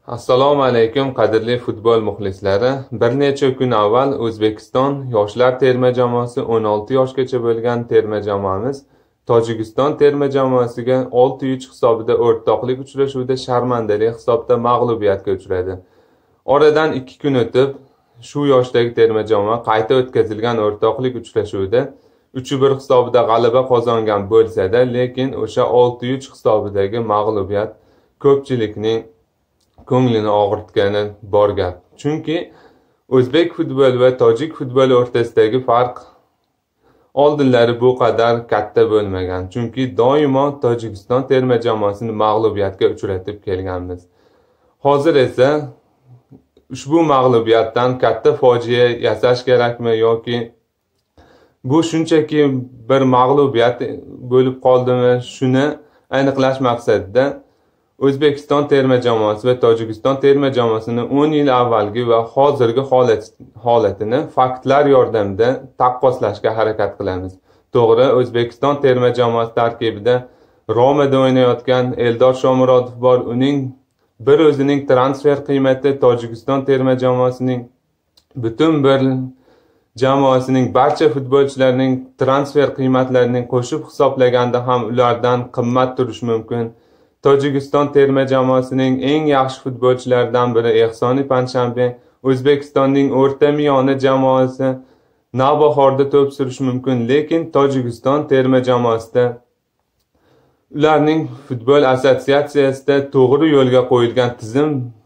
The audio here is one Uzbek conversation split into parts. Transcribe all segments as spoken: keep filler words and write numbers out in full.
Assalomu alaykum qadrli futbol muxlislari. Bir necha kun avval O'zbekiston yoshlar terma jamoasi o'n olti yoshgacha bo'lgan terma jamoamiz Tojikiston terma jamoasiga olti uch hisobida o'rtoqlik uchrashuvida sharmandali hisobda mag'lubiyatga uchradi. Oradan ikki kun o'tib, shu yoshdagi terma jamoa qayta o'tkazilgan o'rtoqlik uchrashuvida uch bir hisobida g'alaba qozongan bo'lsa-da, lekin o'sha olti uch hisobidagi mag'lubiyat ko'pchilikning ko'nglini og'ritgani bor gap. Chunki o'zbek futboli va tojik futboli o'rtasidagi farq oldinlari bu qadar katta bo'lmagan. Chunki doimo Tojikiston terma jamoasini mag'lubiyatga uchratib kelganmiz. Hozir esa ushbu mag'lubiyatdan katta fojia yasash kerakmi yoki bu shunchaki bir mag'lubiyat bo'lib qoldimi, shuni aniqlash maqsadida O'zbekiston terma jamoasi va Tojikiston terma jamoasini o'n yil avvalgi va hozirgi holat holatini faktlar yordamida taqqoslashga harakat qilamiz. To'g'ri, O'zbekiston terma jamoasi tarkibida Romada o'ynayotgan Eldor Shomurodov bor. Uning bir o'zining transfer qiymati Tojikiston terma jamoasining butun bir jamoasining barcha futbolchilarining transfer qiymatlarining qo'shib hisoblaganda ham ulardan qimmat turishi mumkin. Tojikiston terma jamoasining eng yaxshi futbolchilaridan biri Ehsoni Panshanbe, O'zbekistonning o'rta miyoni jamoasi Navbahorda to'p surishi mumkin, lekin Tojikiston terma jamoasida ularning futbol assotsiatsiyasida to'g'ri yo'lga qo'yilgan tizim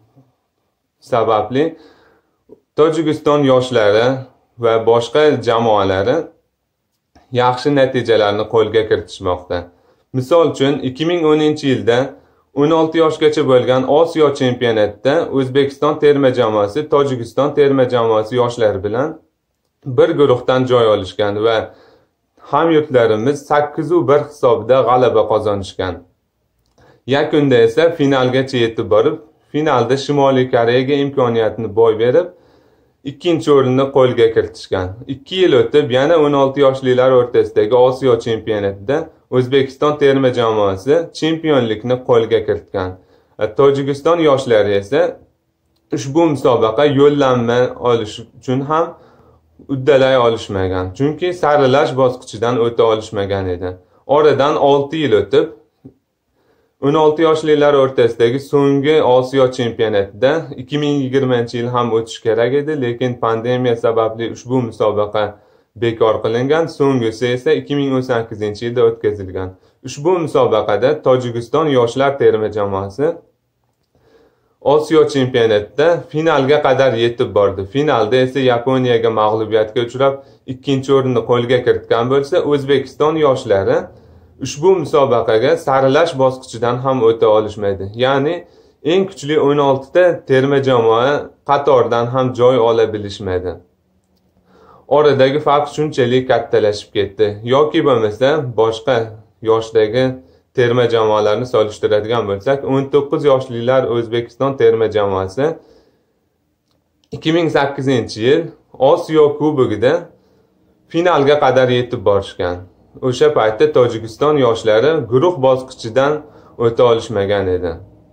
sababli Tojikiston yoshlari va boshqa jamoalari yaxshi natijalarni qo'lga kiritishmoqda. Misol uchun ikki ming o'ninchi yilda o'n olti yoshgacha bo'lgan Osiyo chempionatida O'zbekiston terma jamoasi Tojikiston terma jamoasi yoshlari bilan bir guruhdan joy olishgan va hamyurtlarimiz sakkiz bir hisobida g'alaba qozonishgan. Yakunda esa finalgacha yetib borib, finalda Shimoliy Koreyaga imkoniyatni boy berib, ikkinchi o'rinni qo'lga kiritishgan. ikki yil o'tib yana o'n olti yoshlilar o'rtasidagi Osiyo chempionatida O'zbekiston terma jamoasi chempionlikni qo'lga kiritgan. Tojikiston yoshlari esa ushbu musobaqa yo'llanma olish uchun ham uddalay olishmagan. Chunki saralash bosqichidan o'ta olishmagan edi. Oradan olti yil o'tib o'n olti yoshlilar o'rtasidagi so'nggi Osiyo chempionatida ikki ming yigirmanchi yil ham o'tish kerak edi, lekin pandemiya sababli ushbu musobaqa bekor qilingan. So'nggisi esa ikki ming o'n sakkizinchi yilda o'tkazilgan. Ushbu musobaqada Tojikiston yoshlar terma jamoasi Osiyo chempionatida finalga qadar yetib bordi. Finalda esa Yaponiyaga mag'lubiyatga uchrab, ikkinchi o'rinni qo'lga kiritgan bo'lsa, O'zbekiston yoshlari ushbu musobaqaga saralash bosqichidan ham o'ta olishmaydi. Ya'ni eng kuchli o'n olti ta terma jamoa qatoridan ham joy ola bilishmaydi. Oradagi farq shunchalik kattalashib ketdi. Yoki bo'lmasa boshqa yoshdagi terma jamoalarni solishtiradigan bo'lsak, o'n to'qqiz yoshlilar O'zbekiston terma jamoasi ikki ming sakkizinchi yil Osiyo Kubogida finalga qadar yetib borishgan. O'sha paytda Tojikiston yoshlari guruh bosqichidan o'ta olishmagan edi.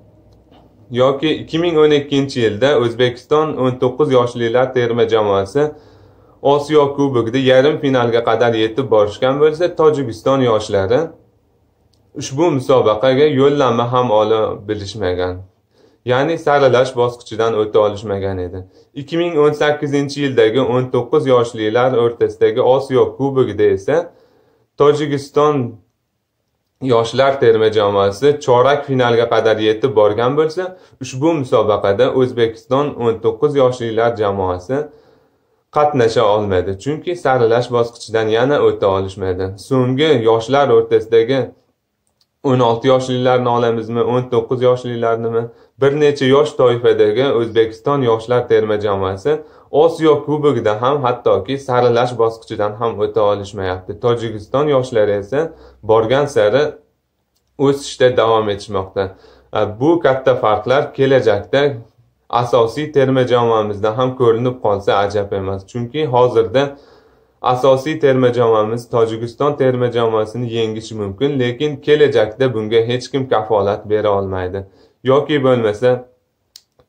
Yoki ikki ming o'n ikkinchi yilda O'zbekiston o'n to'qqiz yoshlilar terma jamoasi Osiyo Kubogida yarim finalga qadar yetib borishgan bo'lsa, Tojikiston yoshlari ushbu musobaqaga yo'llanma ham ola bilishmagan. Ya'ni saralash bosqichidan o'ta olishmagan edi. ikki ming o'n sakkizinchi yildagi o'n to'qqiz yoshlilar o'rtasidagi Osiyo Kubogida esa Tojikiston yoshlar terma jamoasi chorak finalga qadar yetib borgan bo'lsa, ushbu musobaqada O'zbekiston o'n to'qqiz yoshlilar jamoasi qatnasha olmadi. Chunki saralash bosqichidan yana o'ta olishmaydi. So'nggi yoshlar o'rtasidagi o'n olti yoshlilarni olamizmi, o'n to'qqiz yoshlilarnimi? Bir necha yosh toifadagi O'zbekiston yoshlar terma jamoasi Osiyo Kubogida ham hattoki saralash bosqichidan ham o'ta olishmayapti. Tojikiston yoshlari esa borgan sari o'sishda davom etishmoqda. Bu katta farqlar kelajakda asosiy terma jamoamizda ham ko'rinib qolsa ajab emas. Chunki hozirda asosiy terma jamoamiz Tojikiston terma jamoasini yengishi mumkin, lekin kelajakda bunga hech kim kafolat bera olmaydi. Yoki bo'lmasa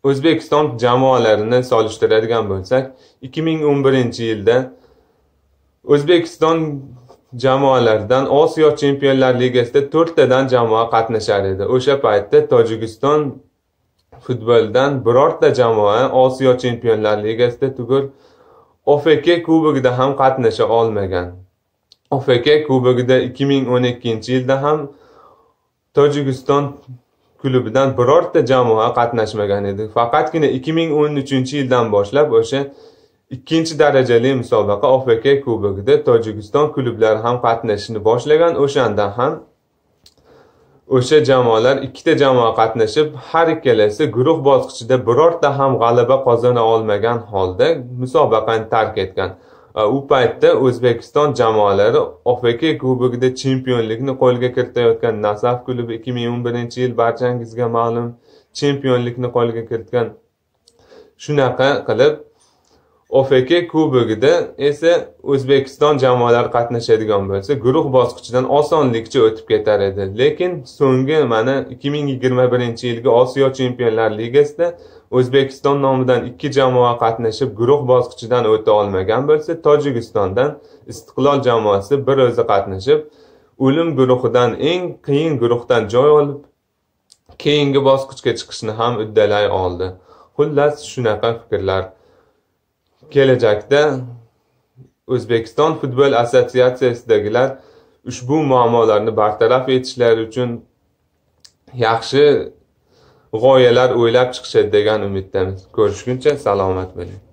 O'zbekiston jamoalarini solishtiradigan bo'lsak, ikki ming o'n birinchi yilda O'zbekiston jamoalaridan Osiyo Chempionlar Ligasida to'rttadan jamoa qatnashar edi. O'sha paytda Tojikiston futboldan birorta jamoa Osiyo Chempionlar Ligasida tugul O F K kubogida ham qatnasha olmagan. O F K kubogida ikki ming o'n ikkinchi yilda ham Tojikiston klubidan birorta jamoa qatnashmagan edi. Faqatgina ikki ming o'n uchinchi yildan boshlab o'sha ikkinchi darajali musobaqa O F K kubogida Tojikiston klublari ham qatnashishni boshlagan. O'shandan ham o'sha jamoalar ikkita jamoa qatnashib, har ikkalasi guruh bosqichida birorta ham g'alaba qozona olmagan holda musobaqani tark etgan. U paytda O'zbekiston jamoalari O F K kubogida chempionlikni qo'lga kiritayotgan. Nasaf klubi ikki ming o'n birinchi yil barchangizga ma'lum chempionlikni qo'lga kiritgan. Shunaqa qilib O F K kubogida esa O'zbekiston jamoalari qatnashadigan bo'lsa, guruh bosqichidan osonlikcha o'tib ketar edi. Lekin so'nggi mana ikki ming yigirma birinchi yilgi Osiyo Chempionlar Ligasida O'zbekiston nomidan ikki jamoa qatnashib guruh bosqichidan o'ta olmagan bo'lsa, Tojikistondan Istiqlol jamoasi bir o'zi qatnashib, o'lim guruhidan eng qiyin guruhdan joy olib, keyingi bosqichga chiqishni ham uddalay oldi. Xullas, shunaqa fikrlar. Kelajakda O'zbekiston futbol assotsiatsiyasidagilar ushbu muammolarni bartaraf etishlari uchun yaxshi g'oyalar o'ylab chiqishadi degan umiddamiz. Ko'rishguncha salomat bo'ling.